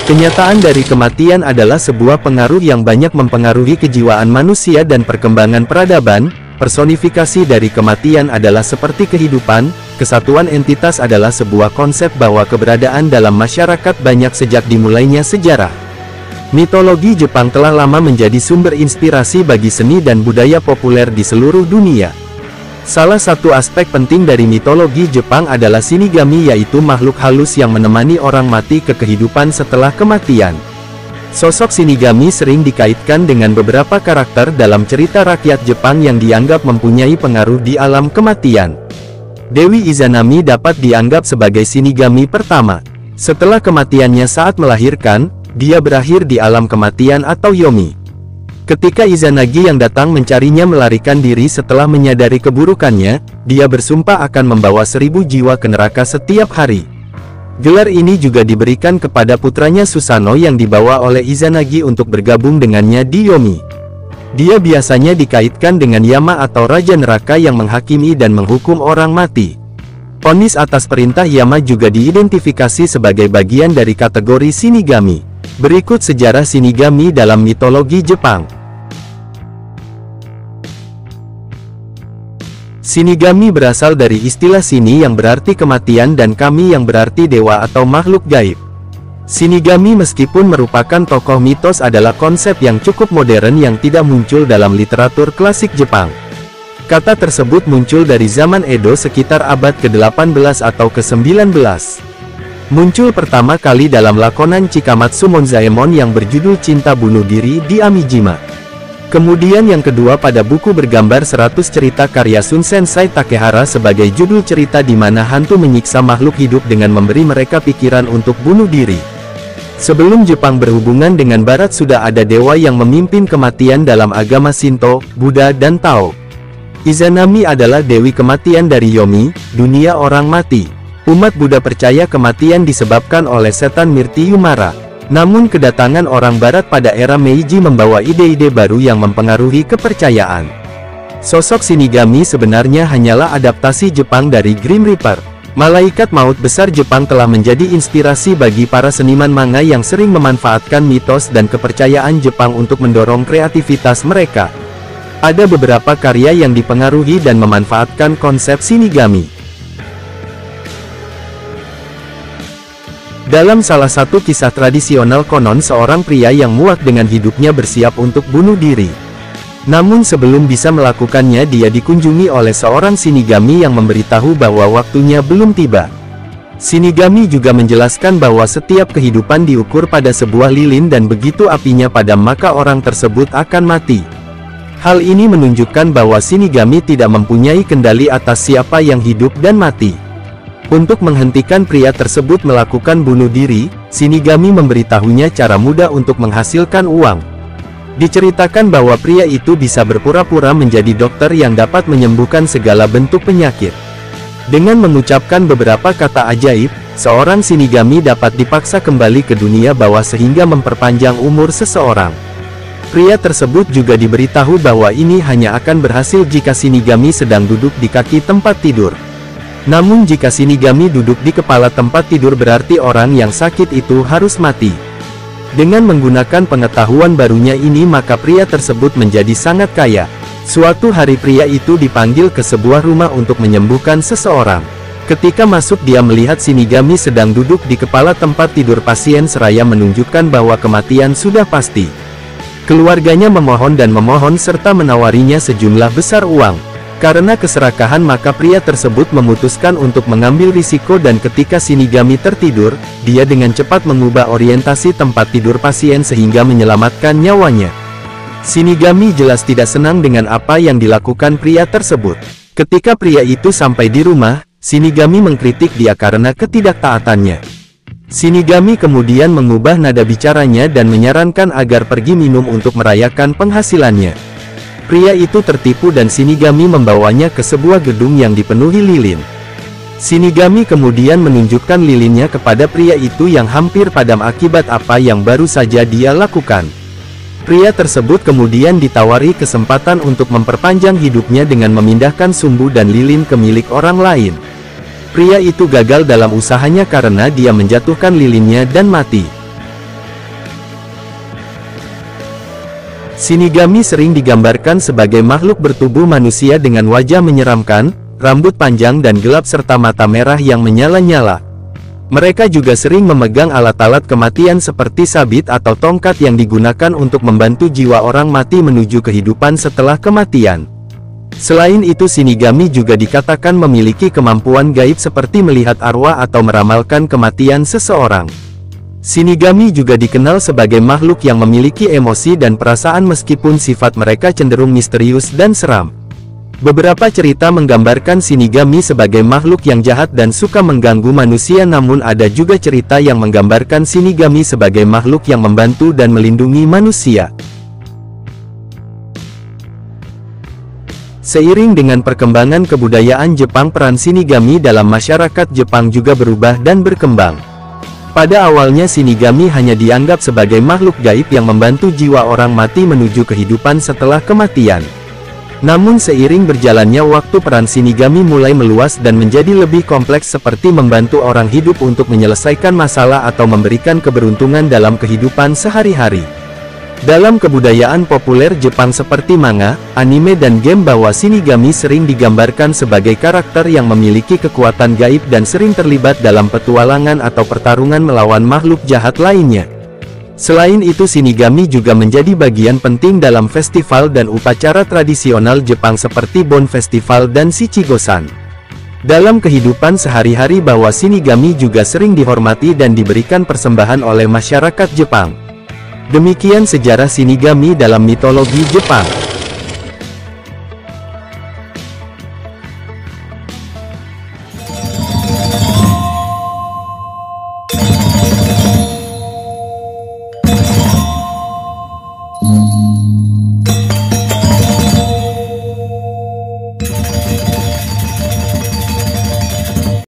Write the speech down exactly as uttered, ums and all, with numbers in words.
Kenyataan dari kematian adalah sebuah pengaruh yang banyak mempengaruhi kejiwaan manusia dan perkembangan peradaban. Personifikasi dari kematian adalah seperti kehidupan. Kesatuan entitas adalah sebuah konsep bahwa keberadaan dalam masyarakat banyak sejak dimulainya sejarah. Mitologi Jepang telah lama menjadi sumber inspirasi bagi seni dan budaya populer di seluruh dunia. Salah satu aspek penting dari mitologi Jepang adalah shinigami, yaitu makhluk halus yang menemani orang mati ke kehidupan setelah kematian. Sosok shinigami sering dikaitkan dengan beberapa karakter dalam cerita rakyat Jepang yang dianggap mempunyai pengaruh di alam kematian. Dewi Izanami dapat dianggap sebagai shinigami pertama. Setelah kematiannya saat melahirkan, dia berakhir di alam kematian atau yomi. Ketika Izanagi yang datang mencarinya melarikan diri setelah menyadari keburukannya, dia bersumpah akan membawa seribu jiwa ke neraka setiap hari. Gelar ini juga diberikan kepada putranya Susanoo yang dibawa oleh Izanagi untuk bergabung dengannya di Yomi. Dia biasanya dikaitkan dengan Yama atau Raja Neraka yang menghakimi dan menghukum orang mati. Vonis atas perintah Yama juga diidentifikasi sebagai bagian dari kategori shinigami. Berikut sejarah shinigami dalam mitologi Jepang. Shinigami berasal dari istilah shini yang berarti kematian dan kami yang berarti dewa atau makhluk gaib. Shinigami meskipun merupakan tokoh mitos adalah konsep yang cukup modern yang tidak muncul dalam literatur klasik Jepang. Kata tersebut muncul dari zaman Edo sekitar abad ke delapan belas atau ke sembilan belas. Muncul pertama kali dalam lakonan Chikamatsu Monzaemon yang berjudul Cinta Bunuh Diri di Amijima. Kemudian yang kedua pada buku bergambar seratus cerita karya Shun Sensei Takehara sebagai judul cerita di mana hantu menyiksa makhluk hidup dengan memberi mereka pikiran untuk bunuh diri. Sebelum Jepang berhubungan dengan Barat sudah ada dewa yang memimpin kematian dalam agama Shinto, Buddha dan Tao. Izanami adalah dewi kematian dari Yomi, dunia orang mati. Umat Buddha percaya kematian disebabkan oleh setan Mirti Yumara. Namun kedatangan orang Barat pada era Meiji membawa ide-ide baru yang mempengaruhi kepercayaan. Sosok shinigami sebenarnya hanyalah adaptasi Jepang dari Grim Reaper. Malaikat maut besar Jepang telah menjadi inspirasi bagi para seniman manga yang sering memanfaatkan mitos dan kepercayaan Jepang untuk mendorong kreativitas mereka. Ada beberapa karya yang dipengaruhi dan memanfaatkan konsep shinigami. Dalam salah satu kisah tradisional konon seorang pria yang muak dengan hidupnya bersiap untuk bunuh diri. Namun sebelum bisa melakukannya dia dikunjungi oleh seorang shinigami yang memberitahu bahwa waktunya belum tiba. Shinigami juga menjelaskan bahwa setiap kehidupan diukur pada sebuah lilin dan begitu apinya padam maka orang tersebut akan mati. Hal ini menunjukkan bahwa shinigami tidak mempunyai kendali atas siapa yang hidup dan mati. Untuk menghentikan pria tersebut melakukan bunuh diri, shinigami memberitahunya cara mudah untuk menghasilkan uang. Diceritakan bahwa pria itu bisa berpura-pura menjadi dokter yang dapat menyembuhkan segala bentuk penyakit. Dengan mengucapkan beberapa kata ajaib, seorang shinigami dapat dipaksa kembali ke dunia bawah sehingga memperpanjang umur seseorang. Pria tersebut juga diberitahu bahwa ini hanya akan berhasil jika shinigami sedang duduk di kaki tempat tidur. Namun jika shinigami duduk di kepala tempat tidur berarti orang yang sakit itu harus mati. Dengan menggunakan pengetahuan barunya ini maka pria tersebut menjadi sangat kaya. Suatu hari pria itu dipanggil ke sebuah rumah untuk menyembuhkan seseorang. Ketika masuk dia melihat shinigami sedang duduk di kepala tempat tidur pasien seraya menunjukkan bahwa kematian sudah pasti. Keluarganya memohon dan memohon serta menawarinya sejumlah besar uang. Karena keserakahan maka pria tersebut memutuskan untuk mengambil risiko dan ketika shinigami tertidur, dia dengan cepat mengubah orientasi tempat tidur pasien sehingga menyelamatkan nyawanya. Shinigami jelas tidak senang dengan apa yang dilakukan pria tersebut. Ketika pria itu sampai di rumah, shinigami mengkritik dia karena ketidaktaatannya. Shinigami kemudian mengubah nada bicaranya dan menyarankan agar pergi minum untuk merayakan penghasilannya. Pria itu tertipu dan shinigami membawanya ke sebuah gedung yang dipenuhi lilin. Shinigami kemudian menunjukkan lilinnya kepada pria itu yang hampir padam akibat apa yang baru saja dia lakukan. Pria tersebut kemudian ditawari kesempatan untuk memperpanjang hidupnya dengan memindahkan sumbu dan lilin ke milik orang lain. Pria itu gagal dalam usahanya karena dia menjatuhkan lilinnya dan mati. Shinigami sering digambarkan sebagai makhluk bertubuh manusia dengan wajah menyeramkan, rambut panjang dan gelap serta mata merah yang menyala-nyala. Mereka juga sering memegang alat-alat kematian seperti sabit atau tongkat yang digunakan untuk membantu jiwa orang mati menuju kehidupan setelah kematian. Selain itu, Shinigami juga dikatakan memiliki kemampuan gaib seperti melihat arwah atau meramalkan kematian seseorang. Shinigami juga dikenal sebagai makhluk yang memiliki emosi dan perasaan meskipun sifat mereka cenderung misterius dan seram. Beberapa cerita menggambarkan Shinigami sebagai makhluk yang jahat dan suka mengganggu manusia, namun ada juga cerita yang menggambarkan Shinigami sebagai makhluk yang membantu dan melindungi manusia. Seiring dengan perkembangan kebudayaan Jepang, peran Shinigami dalam masyarakat Jepang juga berubah dan berkembang. Pada awalnya Shinigami hanya dianggap sebagai makhluk gaib yang membantu jiwa orang mati menuju kehidupan setelah kematian. Namun seiring berjalannya waktu, peran Shinigami mulai meluas dan menjadi lebih kompleks seperti membantu orang hidup untuk menyelesaikan masalah atau memberikan keberuntungan dalam kehidupan sehari-hari. Dalam kebudayaan populer Jepang seperti manga, anime dan game, bahwa Shinigami sering digambarkan sebagai karakter yang memiliki kekuatan gaib dan sering terlibat dalam petualangan atau pertarungan melawan makhluk jahat lainnya. Selain itu, Shinigami juga menjadi bagian penting dalam festival dan upacara tradisional Jepang seperti Bon Festival dan Shichi-Go-San. Dalam kehidupan sehari-hari, bahwa Shinigami juga sering dihormati dan diberikan persembahan oleh masyarakat Jepang. Demikian sejarah Shinigami dalam mitologi Jepang.